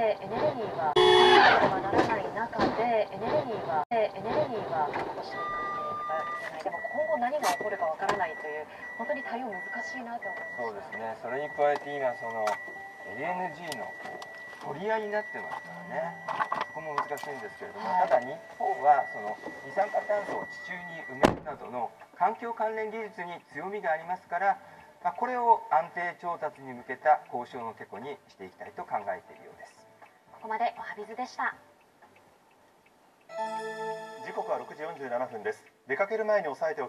でエネルギーはなければならない中でエネルギーは確保していかなければいけない。でも今後何が起こるかわからないという本当に対応難しいなと思いました。 そうですね。それに加えて今その LNG の取り合いになってますからね。そこも難しいんですけれども、ただ日本はその二酸化炭素を地中に埋めるなどの環境関連技術に強みがありますから、これを安定調達に向けた交渉のてこにしていきたいと考えているようです。 ここまでおは Ｂｉｚ でした。 時刻は6時47分です。出かける前に押さえてお